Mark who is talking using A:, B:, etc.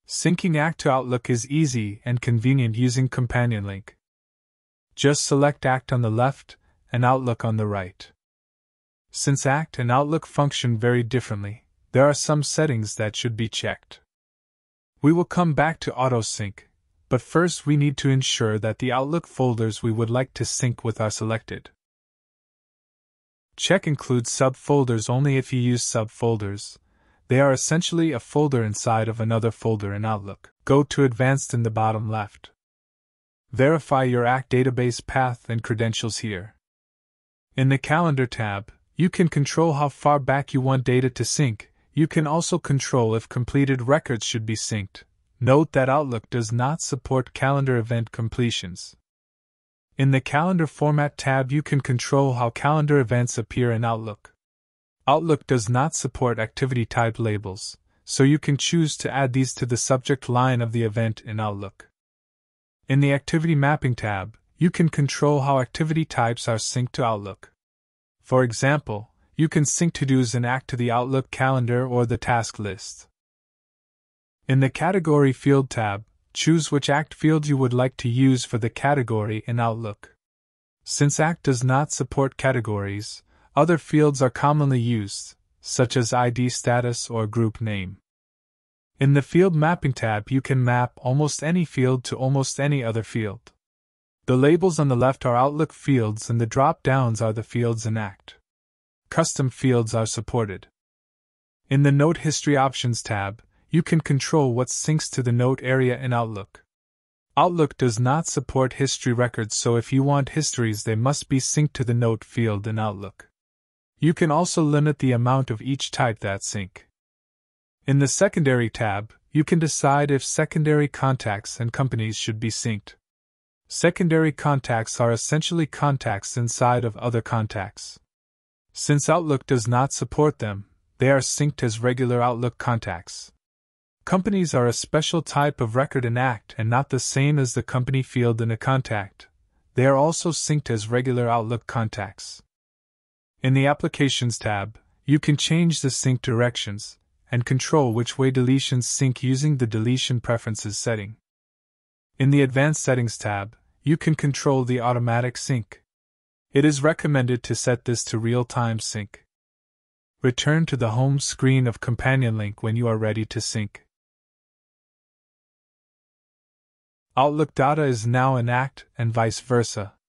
A: Syncing Act to Outlook is easy and convenient using CompanionLink. Just select Act on the left and Outlook on the right. Since Act and Outlook function very differently, there are some settings that should be checked. We will come back to auto-sync, but first we need to ensure that the Outlook folders we would like to sync with are selected. Check include subfolders only if you use subfolders. They are essentially a folder inside of another folder in Outlook. Go to Advanced in the bottom left. Verify your Act database path and credentials here. In the Calendar tab, you can control how far back you want data to sync. You can also control if completed records should be synced. Note that Outlook does not support calendar event completions. In the Calendar Format tab, you can control how calendar events appear in Outlook. Outlook does not support activity type labels, so you can choose to add these to the subject line of the event in Outlook. In the Activity Mapping tab, you can control how activity types are synced to Outlook. For example, you can sync to-dos in Act to the Outlook calendar or the task list. In the Category Field tab, choose which Act field you would like to use for the category in Outlook. Since Act does not support categories, other fields are commonly used, such as ID status or group name. In the Field Mapping tab, you can map almost any field to almost any other field. The labels on the left are Outlook fields and the drop-downs are the fields in Act. Custom fields are supported. In the Note History Options tab, you can control what syncs to the note area in Outlook. Outlook does not support history records, so if you want histories, they must be synced to the note field in Outlook. You can also limit the amount of each type that sync. In the Secondary tab, you can decide if secondary contacts and companies should be synced. Secondary contacts are essentially contacts inside of other contacts. Since Outlook does not support them, they are synced as regular Outlook contacts. Companies are a special type of record in Act and not the same as the company field in a contact. They are also synced as regular Outlook contacts. In the Applications tab, you can change the sync directions and control which way deletions sync using the Deletion Preferences setting. In the Advanced Settings tab, you can control the automatic sync. It is recommended to set this to real-time sync. Return to the home screen of CompanionLink when you are ready to sync. Outlook data is now in Act and vice versa.